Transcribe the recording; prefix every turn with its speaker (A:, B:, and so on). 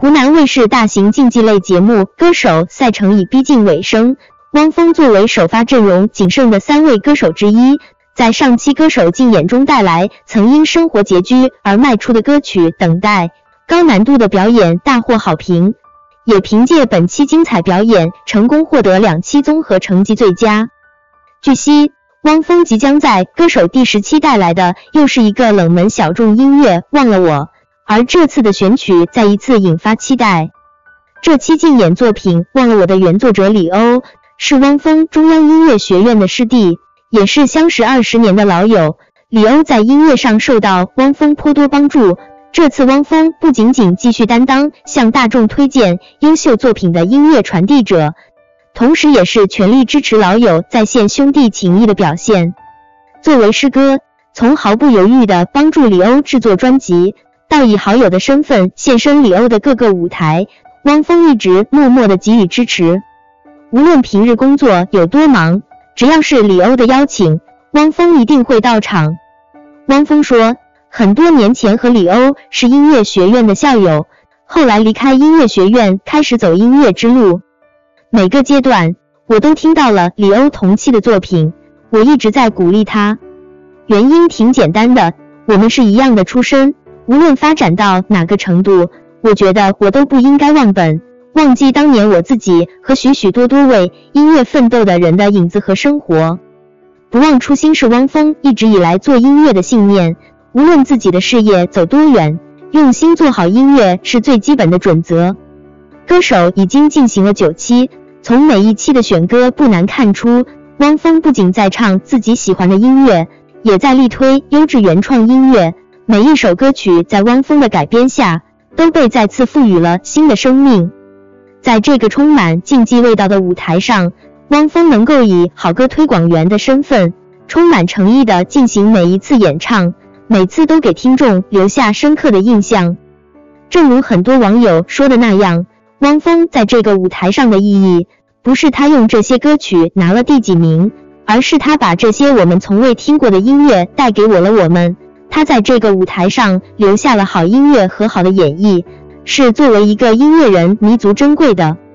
A: 湖南卫视大型竞技类节目《歌手》赛程已逼近尾声，汪峰作为首发阵容仅剩的3位歌手之一，在上期歌手竞演中带来曾因生活拮据而卖出的歌曲《等待》，高难度的表演大获好评，也凭借本期精彩表演成功获得2期综合成绩最佳。据悉，汪峰即将在《歌手》第10期带来的又是一个冷门小众音乐《忘了我》，而这次的选曲再一次引发期待。这期竞演作品《忘了我》的原作者李欧是汪峰中央音乐学院的师弟，也是相识20年的老友。李欧在音乐上受到汪峰颇多帮助，这次汪峰不仅仅继续担当向大众推荐优秀作品的音乐传递者，同时也是全力支持老友再现兄弟情谊的表现。作为师哥，从毫不犹豫地帮助李欧制作专辑，到以好友的身份现身李欧的各个舞台，汪峰一直默默地给予支持。无论平日工作有多忙，只要是李欧的邀请，汪峰一定会到场。汪峰说，很多年前和李欧是音乐学院的校友，后来离开音乐学院开始走音乐之路。每个阶段，我都听到了李欧同期的作品，我一直在鼓励他。原因挺简单的，我们是一样的出身，无论发展到哪个程度，我觉得我都不应该忘本，忘记当年我自己和许许多多为音乐奋斗的人的影子和生活。不忘初心是汪峰一直以来做音乐的信念，无论自己的事业走多远，用心做好音乐是最基本的准则。歌手已经进行了9期，从每一期的选歌不难看出，汪峰不仅在唱自己喜欢的音乐，也在力推优质原创音乐。每一首歌曲在汪峰的改编下，都被再次赋予了新的生命。在这个充满竞技味道的舞台上，汪峰能够以好歌推广员的身份，充满诚意地进行每一次演唱，每次都给听众留下深刻的印象。正如很多网友说的那样，汪峰在这个舞台上的意义，不是他用这些歌曲拿了第几名，而是他把这些我们从未听过的音乐带给我们。他在这个舞台上留下了好音乐和好的演绎，是作为一个音乐人弥足珍贵的。